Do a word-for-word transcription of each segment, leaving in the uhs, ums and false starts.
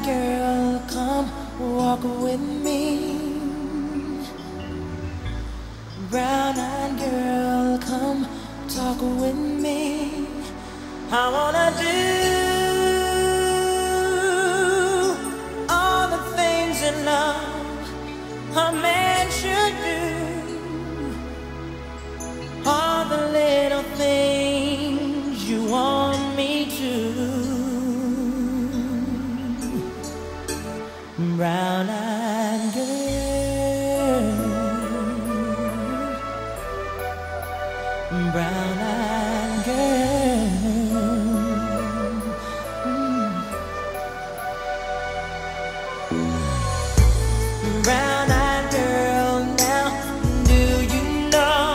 girl, come walk with me. Brown-eyed girl, come talk with me. I wanna do all the things in love a man should do. All the little things you want me to. Brown-eyed girl, brown-eyed girl, mm. Brown-eyed girl, now do you know,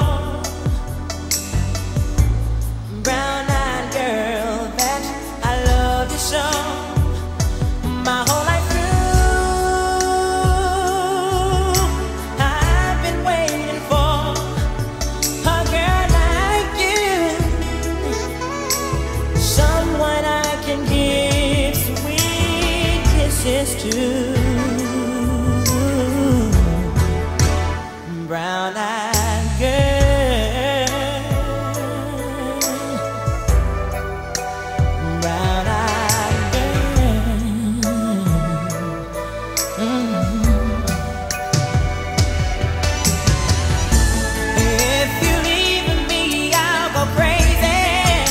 brown-eyed girl, that I love you so. My whole life to brown-eyed girl, brown-eyed girl, mm-hmm. If you leave me, I'll go crazy,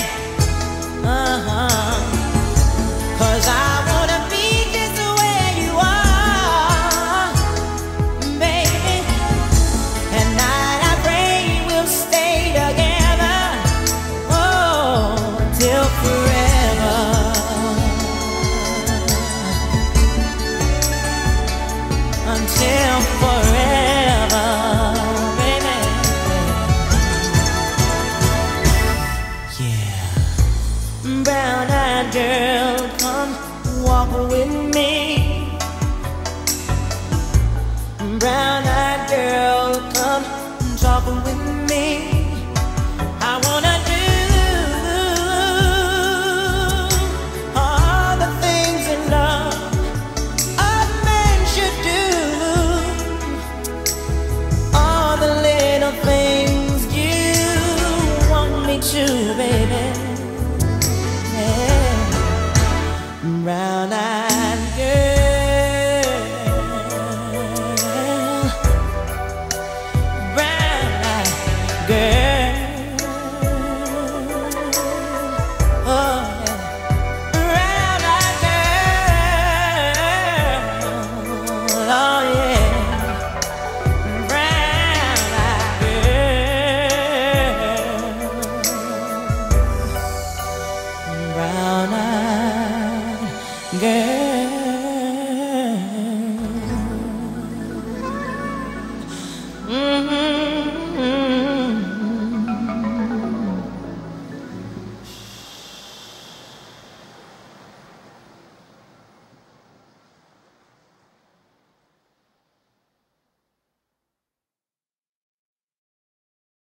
uh-huh, 'cause I until forever, baby. Yeah. Brown-eyed girl, come walk with me. Brown-eyed girl, come talk with me. I wanna do all the things in love a man should do. Things you want me to, baby. Yeah. Brown-eyed